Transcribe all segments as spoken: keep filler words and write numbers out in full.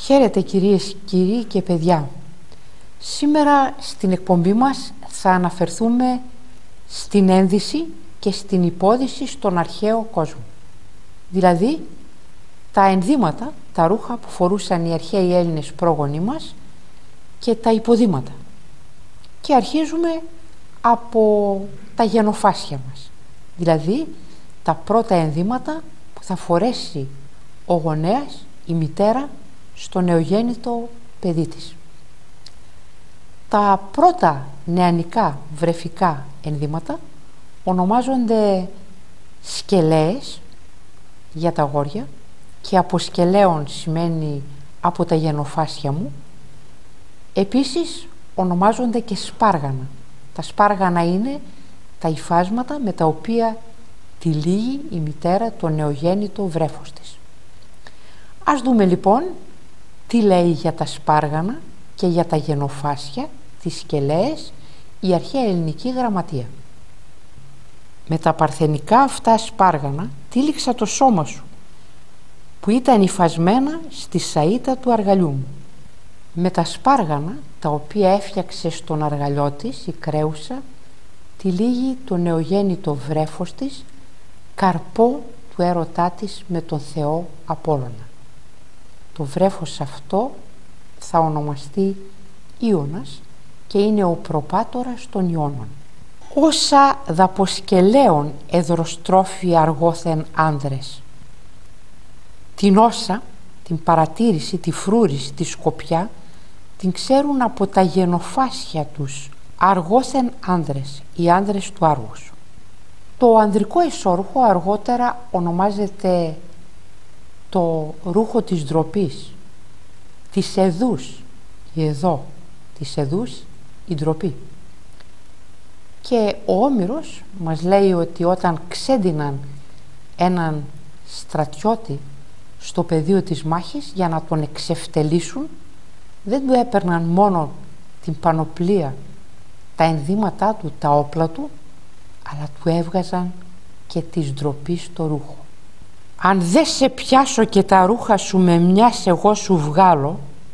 Χαίρετε κυρίες, κύριοι και παιδιά. Σήμερα στην εκπομπή μας θα αναφερθούμε στην ένδυση και στην υπόδυση στον αρχαίο κόσμο. Δηλαδή τα ενδύματα, τα ρούχα που φορούσαν οι αρχαίοι Έλληνες πρόγονοί μας και τα υποδήματα. Και αρχίζουμε από τα γενοφάσια μας. Δηλαδή τα πρώτα ενδύματα που θα φορέσει ο γονέας, η μητέρα, στο νεογέννητο παιδί της. Τα πρώτα νεανικά βρεφικά ενδύματα ονομάζονται σκελέες για τα αγόρια, και από σκελέων σημαίνει από τα γενοφάσια μου. Επίσης ονομάζονται και σπάργανα. Τα σπάργανα είναι τα υφάσματα με τα οποία τυλίγει η μητέρα το νεογέννητο βρέφος της. Ας δούμε λοιπόν τι λέει για τα σπάργανα και για τα γενοφάσια, τις σκελέες, η αρχαία ελληνική γραμματεία. Με τα παρθενικά αυτά σπάργανα τύλιξα το σώμα σου, που ήταν υφασμένα στη σαΐτα του αργαλιού μου. Με τα σπάργανα, τα οποία έφτιαξε στον αργαλιό της η κρέουσα, τυλίγει το νεογέννητο βρέφος της, καρπό του έρωτά της με τον Θεό Απόλλωνα. Το βρέφος αυτό θα ονομαστεί Ίωνας και είναι ο προπάτορας των Ιώνων. Όσα δαποσκελέων εδροστρόφοι αργόθεν άνδρες. Την όσα, την παρατήρηση, τη φρούρηση, τη σκοπιά, την ξέρουν από τα γενοφάσια τους αργόθεν άνδρες, οι άνδρες του Άργους. Το ανδρικό ισόρουχο αργότερα ονομάζεται το ρούχο της ντροπής, της εδούς, η εδώ, της εδούς, η ντροπή. Και ο Όμηρος μας λέει ότι όταν ξέντυναν έναν στρατιώτη στο πεδίο της μάχης για να τον εξευτελίσουν, δεν του έπαιρναν μόνο την πανοπλία, τα ενδύματά του, τα όπλα του, αλλά του έβγαζαν και της ντροπής το ρούχο. «Αν δεν σε πιάσω και τα ρούχα σου με μιας εγώ σου βγάλω,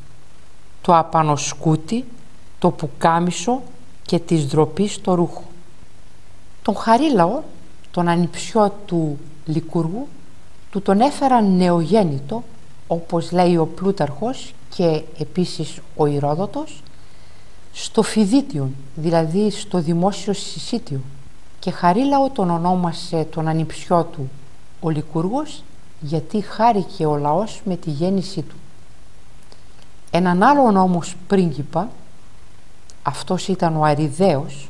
το απανοσκούτι, το πουκάμισο και της ντροπής το ρούχο». Τον Χαρίλαο, τον ανιψιό του Λικούργου, του τον έφεραν νεογέννητο, όπως λέει ο Πλούταρχος και επίσης ο Ηρόδοτος, στο Φιδίτιον, δηλαδή στο δημόσιο συσίτιο, και Χαρίλαο τον ονόμασε τον ανιψιό του ο Λικούργος, γιατί χάρηκε ο λαός με τη γέννησή του. Έναν άλλον όμως πρίγκιπα, αυτός ήταν ο Αριδαίος,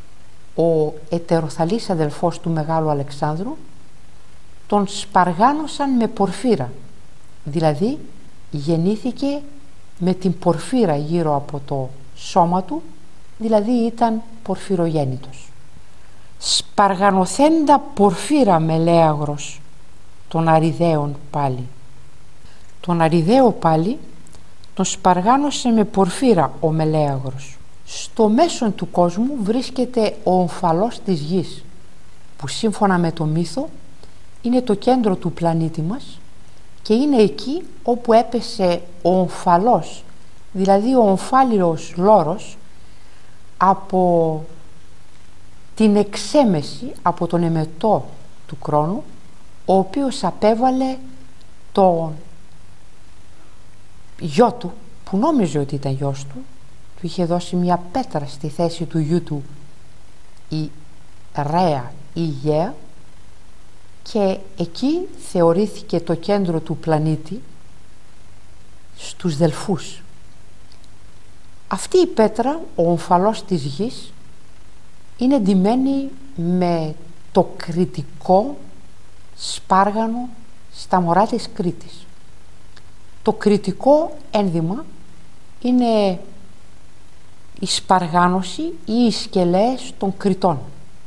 ο ετεροθαλής αδελφός του Μεγάλου Αλεξάνδρου, τον σπαργάνωσαν με πορφύρα, δηλαδή γεννήθηκε με την πορφύρα γύρω από το σώμα του, δηλαδή ήταν πορφυρογέννητος. Σπαργανοθέντα πορφύρα μελέαγρος των Αριδαίων πάλι. Τον Αριδαίο πάλι τον σπαργάνωσε με πορφύρα ο μελέαγρος. Στο μέσον του κόσμου βρίσκεται ο ομφαλός της γης, που σύμφωνα με το μύθο είναι το κέντρο του πλανήτη μας και είναι εκεί όπου έπεσε ο ομφαλός, δηλαδή ο ομφάλιος λόρος, από την εξέμεση, από τον εμετό του Κρόνου, ο οποίος απέβαλε τον γιο του, που νόμιζε ότι ήταν γιος του, του είχε δώσει μια πέτρα στη θέση του γιού του, η Ρέα ή Γαία, και εκεί θεωρήθηκε το κέντρο του πλανήτη στους Δελφούς. Αυτή η πέτρα, ο ομφαλός της γης, είναι ντυμένη με το κρητικό σπάργανο στα μωρά της Κρήτης. Το κρητικό ένδυμα είναι η σπαργάνωση ή οι σκελέες των Κρητών.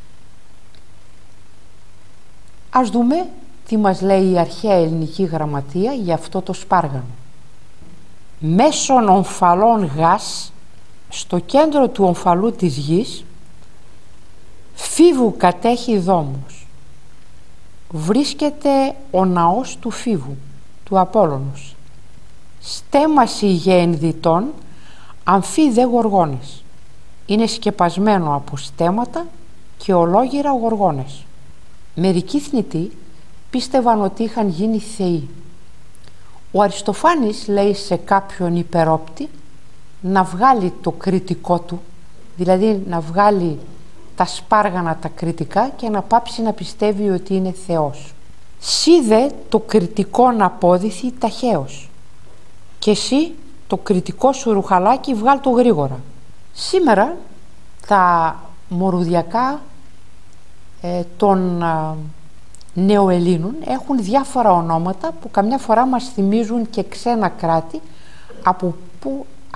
Ας δούμε τι μας λέει η αρχαία ελληνική γραμματεία για αυτό το σπάργανο. Μέσον ομφαλών γας, στο κέντρο του ομφαλού της γης, Φίβου κατέχει δόμους. Βρίσκεται ο ναός του Φίβου, του Απόλλωνος. στέμαση γένδυτον, αμφί δε γοργόνες. Είναι σκεπασμένο από στέματα και ολόγυρα γοργόνες. Μερικοί θνητοί πίστευαν ότι είχαν γίνει θεοί. Ο Αριστοφάνης λέει σε κάποιον υπερόπτη να βγάλει το κριτικό του, δηλαδή να βγάλει τα σπάργανα τα κριτικά και να πάψει να πιστεύει ότι είναι Θεός. Σύ δε το κριτικό να απόδειθει ταχαίως και εσύ το κριτικό σου ρουχαλάκι βγάλ το γρήγορα. Σήμερα τα μορουδιακά ε, των ε, νεοελλήνων έχουν διάφορα ονόματα που καμιά φορά μας θυμίζουν και ξένα κράτη από που α,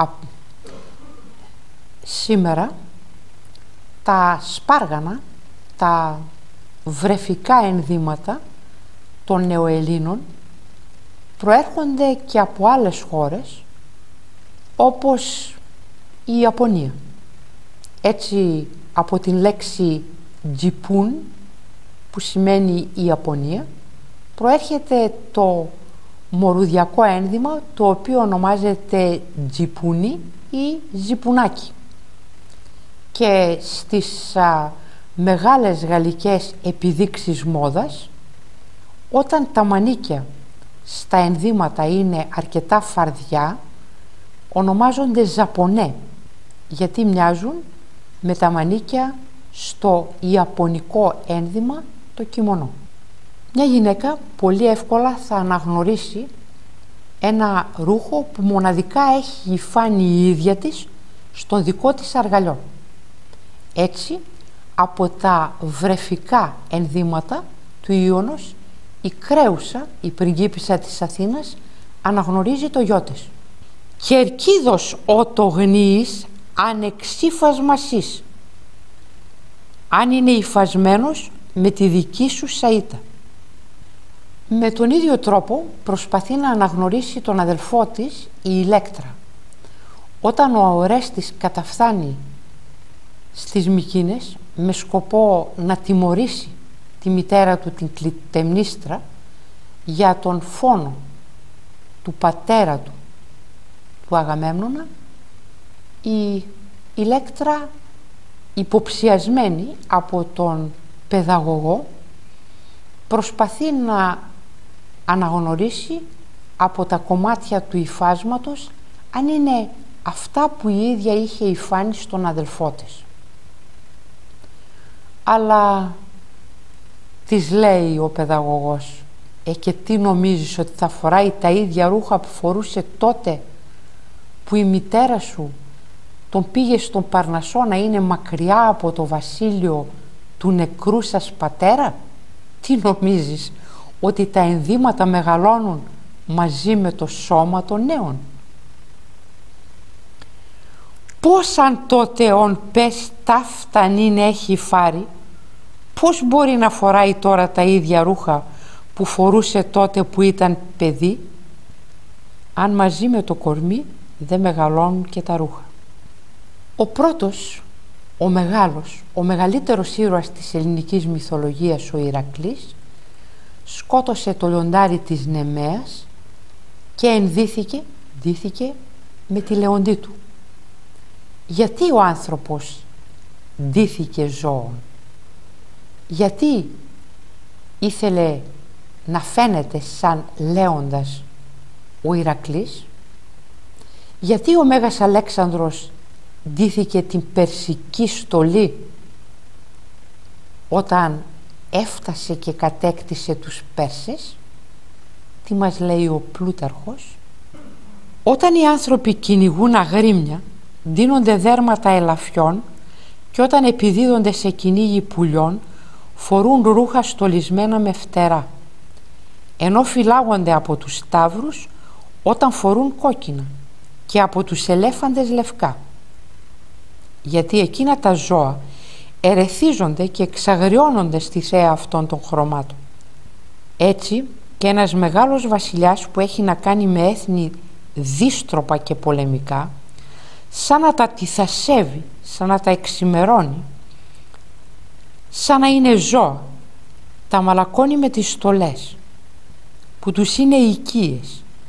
σήμερα τα σπάργανα, τα βρεφικά ενδύματα των νεοελλήνων προέρχονται και από άλλες χώρες όπως η Ιαπωνία. Έτσι από την λέξη Τζιπούν που σημαίνει η Ιαπωνία προέρχεται το μορουδιακό ένδυμα το οποίο ονομάζεται τζιπούνι ή ζιπουνάκι. Και στις α, μεγάλες γαλλικές επιδείξεις μόδας, όταν τα μανίκια στα ενδύματα είναι αρκετά φαρδιά, ονομάζονται ζαπονέ, γιατί μοιάζουν με τα μανίκια στο ιαπωνικό ένδυμα το κιμονό. Μια γυναίκα πολύ εύκολα θα αναγνωρίσει ένα ρούχο που μοναδικά έχει υφάνει η ίδια της στον δικό της αργαλιό. Έτσι, από τα βρεφικά ενδύματα του Ιόνος, η Κρέουσα, η πριγκίπισσα της Αθήνας, αναγνωρίζει το γιο της. «Κερκίδος ότο γνύης ανεξίφασμασής, αν είναι υφασμένος με τη δική σου σαΐτα». Με τον ίδιο τρόπο προσπαθεί να αναγνωρίσει τον αδελφό της η Ηλέκτρα. Όταν ο Ορέστης καταφθάνει στις Μικήνες με σκοπό να τιμωρήσει τη μητέρα του, την Κλιτεμνίστρα, για τον φόνο του πατέρα του, του Αγαμέμνονα, η Ηλέκτρα, υποψιασμένη από τον παιδαγωγό, προσπαθεί να αναγνωρίσει από τα κομμάτια του υφάσματος αν είναι αυτά που η ίδια είχε υφάνει στον αδελφό της. Αλλά της λέει ο παιδαγωγός, «Ε, και τι νομίζεις, ότι θα φοράει τα ίδια ρούχα που φορούσε τότε που η μητέρα σου τον πήγε στον Παρνασσό να είναι μακριά από το βασίλειο του νεκρού σας πατέρα? Τι νομίζεις, ότι τα ενδύματα μεγαλώνουν μαζί με το σώμα των νέων? Πώς αν τότε ον πες ταύταν είναι έχει φάρει, πώς μπορεί να φοράει τώρα τα ίδια ρούχα που φορούσε τότε που ήταν παιδί, αν μαζί με το κορμί δεν μεγαλώνουν και τα ρούχα?» Ο πρώτος, ο μεγάλος, ο μεγαλύτερος ήρωας της ελληνικής μυθολογίας, ο Ηρακλής, σκότωσε το λιοντάρι της Νεμαίας και ενδύθηκε, ντύθηκε με τη λεοντή του. Γιατί ο άνθρωπος ντύθηκε ζώων? Γιατί ήθελε να φαίνεται σαν λέοντας ο Ηρακλής? Γιατί ο Μέγας Αλέξανδρος ντύθηκε την περσική στολή όταν έφτασε και κατέκτησε τους Πέρσες? Τι μας λέει ο Πλούταρχος? Όταν οι άνθρωποι κυνηγούν αγρίμια, ντύνονται δέρματα ελαφιών, και όταν επιδίδονται σε κυνήγι πουλιών, φορούν ρούχα στολισμένα με φτερά, ενώ φυλάγονται από τους σταύρους όταν φορούν κόκκινα και από τους ελέφαντες λευκά. Γιατί εκείνα τα ζώα ερεθίζονται και εξαγριώνονται στη θέα αυτών των χρωμάτων. Έτσι και ένας μεγάλος βασιλιάς που έχει να κάνει με έθνη δύστροπα και πολεμικά, σαν να τα τυθασεύει, σαν να τα εξημερώνει, σαν να είναι ζώα, τα μαλακώνει με τις στολές που τους είναι οικίες, και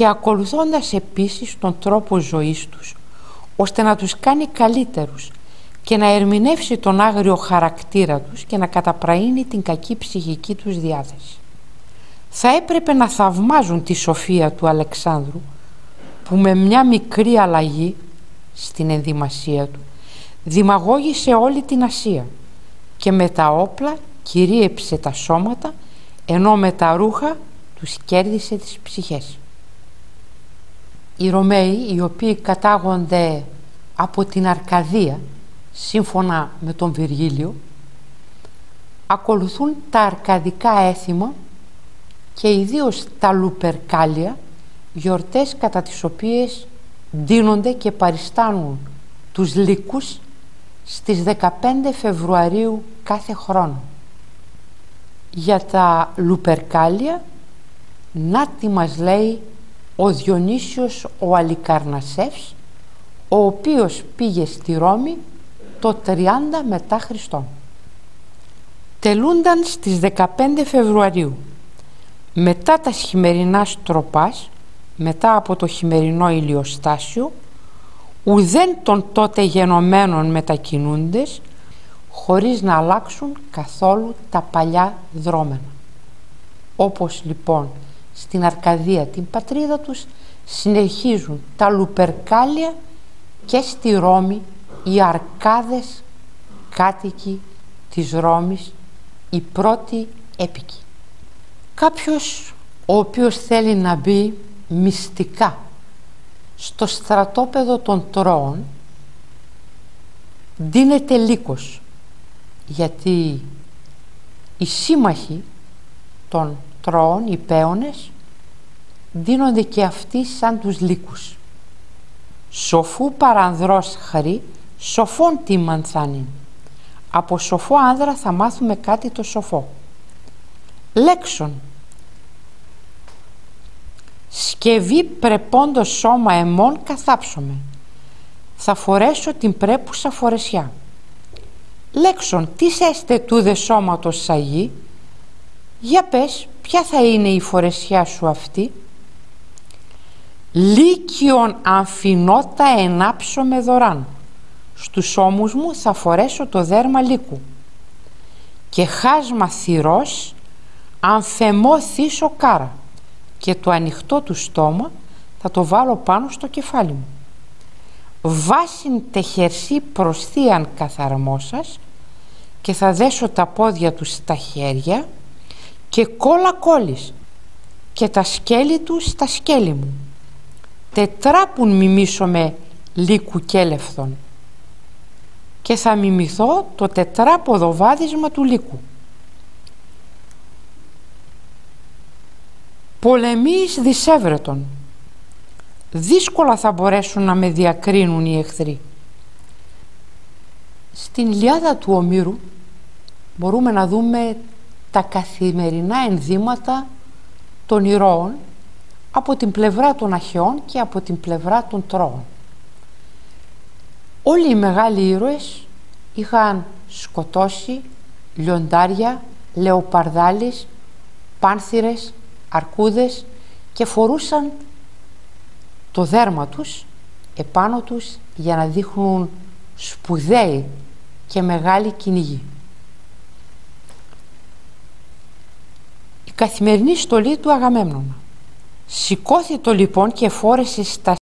και ακολουθώντας επίσης τον τρόπο ζωής τους, ώστε να τους κάνει καλύτερους και να ερμηνεύσει τον άγριο χαρακτήρα τους και να καταπραίνει την κακή ψυχική τους διάθεση. Θα έπρεπε να θαυμάζουν τη σοφία του Αλεξάνδρου, που με μια μικρή αλλαγή στην ενδυμασία του δημαγώγησε όλη την Ασία και με τα όπλα κυρίεψε τα σώματα, ενώ με τα ρούχα τους κέρδισε τις ψυχές. Οι Ρωμαίοι, οι οποίοι κατάγονται από την Αρκαδία, σύμφωνα με τον Βυργίλιο, ακολουθούν τα αρκαδικά έθιμα και ιδίως τα Λουπερκάλια, γιορτές κατά τις οποίες ντύνονται και παριστάνουν τους λύκους στις δεκαπέντε Φεβρουαρίου κάθε χρόνο. Για τα Λουπερκάλια, να τι μας λέει ο Διονύσιος ο Αλικαρνασσεύς, ο οποίος πήγε στη Ρώμη το τριάντα μετά Χριστόν. Τελούνταν στις δεκαπέντε Φεβρουαρίου, μετά τα χειμερινά στροπάς, μετά από το χειμερινό ηλιοστάσιο, ουδέν των τότε γενομένων μετακινούντες, χωρίς να αλλάξουν καθόλου τα παλιά δρόμενα. Όπως λοιπόν στην Αρκαδία, την πατρίδα τους, συνεχίζουν τα Λουπερκάλια και στη Ρώμη οι Αρκάδες κάτοικοι της Ρώμης, οι πρώτοι έπικοι. Κάποιος ο οποίος θέλει να μπει μυστικά στο στρατόπεδο των Τρώων ντύνεται λύκος, γιατί οι σύμμαχοι των Τρώων, οι Παίονες, ντύνονται και αυτοί σαν τους λύκους. Σοφού παρανδρός χρή, σοφόν τι μανθάνιν. Από σοφό άνδρα θα μάθουμε κάτι το σοφό. Λέξον, σκευή πρεπόντο σώμα εμών καθάψομαι. Θα φορέσω την πρέπουσα φορεσιά. Λέξον, τι έστε τούδε σώματος σαγή. Για πες, ποια θα είναι η φορεσιά σου αυτή. Λύκιον αμφινότα ενάψω με δωράν. Στους ώμους μου θα φορέσω το δέρμα λύκου. Και χάσμα θυρός αμφεμό θύσω κάρα. Και το ανοιχτό του στόμα θα το βάλω πάνω στο κεφάλι μου. Βάσιν τεχερσί προς θείαν καθαρμόσας, και θα δέσω τα πόδια του στα χέρια και κόλλα κόλλης και τα σκέλη του στα σκέλη μου. Τετράπουν μιμήσομαι λύκου κέλευθον, και θα μιμηθώ το τετράποδο βάδισμα του λύκου. Πολεμείς δισεύρετον, δύσκολα θα μπορέσουν να με διακρίνουν οι εχθροί. Στην Ιλιάδα του Ομήρου μπορούμε να δούμε τα καθημερινά ενδύματα των ηρώων από την πλευρά των Αχαιών και από την πλευρά των Τρώων. Όλοι οι μεγάλοι ήρωες είχαν σκοτώσει λιοντάρια, λεοπαρδάλεις, πάνθυρες, αρκούδες και φορούσαν το δέρμα τους επάνω τους για να δείχνουν σπουδαίοι και μεγάλη κυνηγή. Η καθημερινή στολή του Αγαμέμνονα. Σηκώθη το λοιπόν και φόρεσε στα